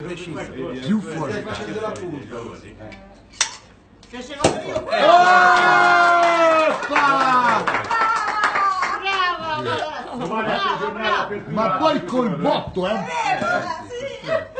Preciso. Più fuori. Stai facendo la punta. Che se vado io. Brava! Ma poi col botto, Sì!